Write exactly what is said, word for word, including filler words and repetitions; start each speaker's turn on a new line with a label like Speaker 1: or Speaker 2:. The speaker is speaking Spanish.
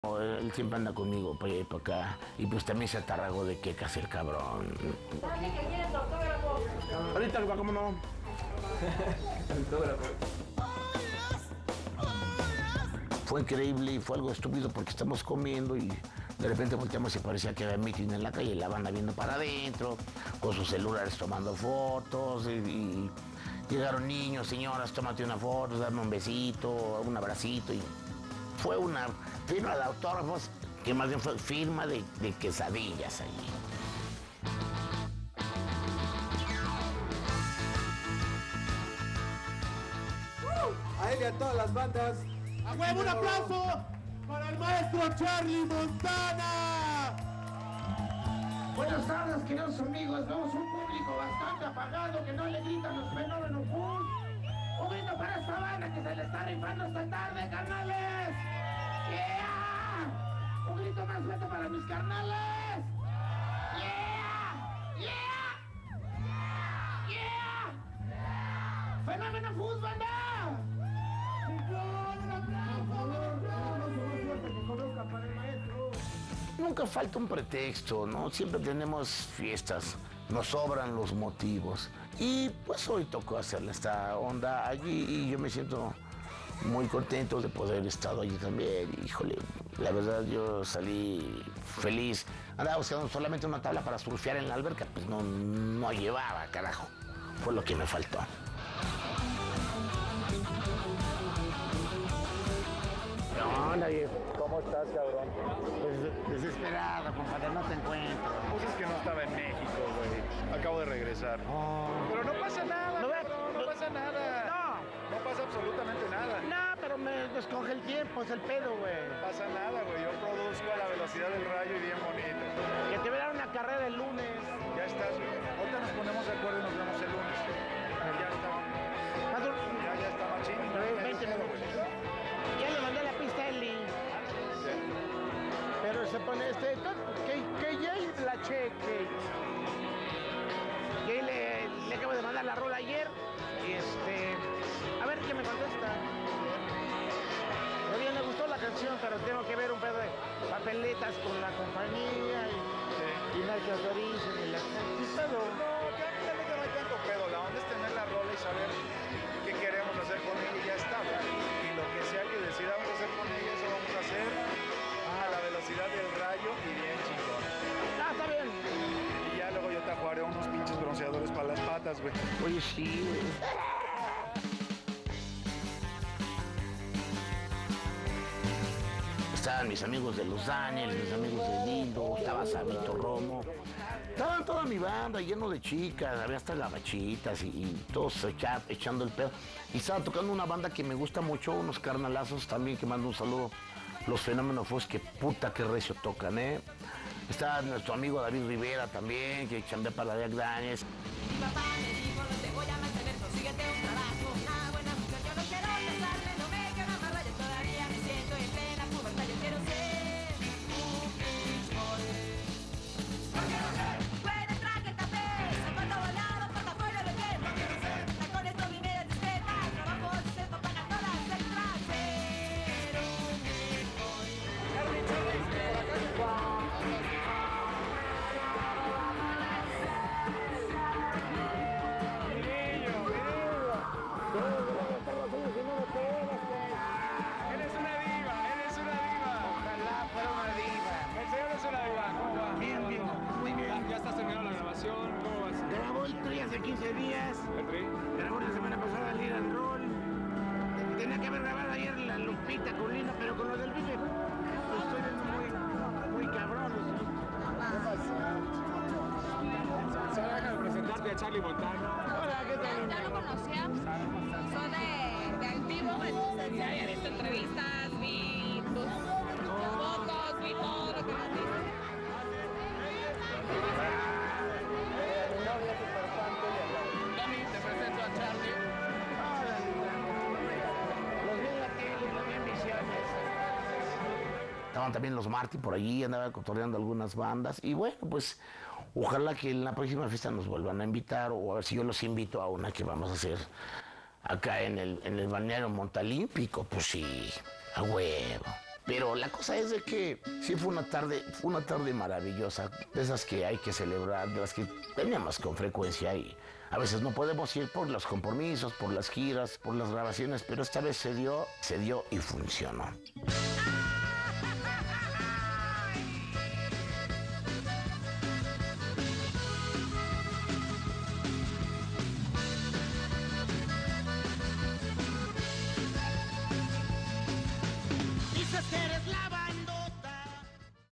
Speaker 1: Él siempre anda conmigo para allá y para acá. Y pues también se atarragó de quecas el cabrón.
Speaker 2: Dale que quieres autógrafo.
Speaker 1: Ahorita, cómo no.
Speaker 3: Autógrafo.
Speaker 1: Fue increíble y fue algo estúpido porque estamos comiendo y de repente volteamos y parecía que había meeting en la calle y la banda viendo para adentro, con sus celulares tomando fotos y, y llegaron niños, señoras, tómate una foto, dame un besito, un abracito y fue una firma de autógrafos que más bien fue firma de, de quesadillas allí.
Speaker 3: A él y a todas las bandas.
Speaker 4: ¡A huevo, un aplauso para el maestro Charlie Montana!
Speaker 5: Buenas tardes, queridos amigos. Vemos un público bastante apagado que no le gritan los fenómenos full. Un grito para esta banda que se le está rifando esta tarde, carnales. ¡Yeah! Un grito más fuerte para mis carnales. ¡Yeah! ¡Yeah! ¡Yeah! ¡Fenómeno full, banda!
Speaker 1: Nunca falta un pretexto, ¿no? Siempre tenemos fiestas, nos sobran los motivos. Y pues hoy tocó hacerle esta onda allí y yo me siento muy contento de poder haber estado allí también. Híjole, la verdad yo salí feliz. Andaba buscando solamente una tabla para surfear en la alberca, pues no, no llevaba, carajo. Fue lo que me faltó. Hola, viejo.
Speaker 6: ¿Cómo estás, cabrón?
Speaker 1: Pues desesperado, compadre, no te encuentro.
Speaker 6: Pues es que no estaba en México, güey. Acabo de regresar.
Speaker 1: Oh.
Speaker 6: Pero no pasa nada,
Speaker 1: ¿No ves?
Speaker 6: cabrón, no pasa nada.
Speaker 1: No.
Speaker 6: No pasa absolutamente nada.
Speaker 1: No, pero me descoge el tiempo, es el pedo, güey.
Speaker 6: No pasa nada, güey. Yo produzco a la velocidad del rayo y bien bonito.
Speaker 1: Que te verá una carrera el lunes.
Speaker 6: Ya estás, güey. Ahorita nos ponemos de acuerdo y nos vemos el lunes. Ya está. Ya, ya está machín.
Speaker 1: veinte minutos. Ya le mandé la pista a Eli. Pero se pone este. Que, que Jay la cheque. Jay le, le acabo de mandar la rola ayer. Y este. A ver qué me contesta. Muy bien, le gustó la canción, pero tengo que ver un pedo de papeletas con la compañía y, sí. y no hay que autoricen y la gente. Pero.
Speaker 6: No, realmente no hay tanto pedo. La onda es tener la rola y saber qué queremos hacer con ella y ya está, güey. Y lo que sea que decidamos hacer con ella, eso vamos a hacer a la velocidad del rayo y bien chingón.
Speaker 1: Ah, está bien.
Speaker 6: Y ya luego yo te ajuaré unos pinches bronceadores para las patas, güey.
Speaker 1: Oye, sí, güey. Estaban mis amigos de Los Ángeles, mis amigos de Lindo, estaba Sabito Romo. Estaban toda mi banda lleno de chicas, había hasta gabachitas y, y todos echa, echando el pedo. Y estaba tocando una banda que me gusta mucho, unos carnalazos también, que mando un saludo. Los Fenómenos Fus, que puta que recio tocan, ¿eh? Está nuestro amigo David Rivera también, que chambea para Jack Daniels.
Speaker 2: Mi papá me dijo, no te voy a mantener, consíguete un trabajo. Una buena mujer, yo no quiero casarme, no me queda más raya, todavía me siento en plena pubertad, yo quiero ser un beach boy. Fuera traje café, zapato volado, portafolio de piel. Tacones, domineras discretas, trabajo sexto, paga todas extras. Ser un beach boy.
Speaker 6: Eres una diva, eres una diva.
Speaker 1: Ojalá fuera una diva.
Speaker 6: El señor es una diva, ¿cómo va?
Speaker 1: Bien, bien, muy bien.
Speaker 7: ¿Ya estás terminando la grabación? ¿Cómo vas?
Speaker 1: Grabó el tri hace quince días.
Speaker 7: ¿El tri?
Speaker 1: Grabó la semana pasada el Ir and Roll. Tenía que haber grabado ayer la Lupita con Lino, pero con lo del Vive, pues estoy viendo muy, muy cabrón.
Speaker 7: Se deja de presentarte a Charlie Montana.
Speaker 1: Hola, ¿qué tal?
Speaker 8: Ya lo conocía, soy de, de activo, pues, ya había visto entrevistas, vi tus, tus fotos, vi todo lo que nos dices.
Speaker 1: Dani, te presento a Charlie. Los vi en la tele, los vi en Visiones. Estaban también los Marty por allí, andaba cotorreando algunas bandas. Y bueno, pues ojalá que en la próxima fiesta nos vuelvan a invitar o a ver si yo los invito a una que vamos a hacer acá en el, en el balneario Montalímpico. Pues sí, a huevo. Pero la cosa es de que sí fue una tarde, fue una tarde maravillosa, de esas que hay que celebrar, de las que teníamos con frecuencia y a veces no podemos ir por los compromisos, por las giras, por las grabaciones, pero esta vez se dio, se dio y funcionó.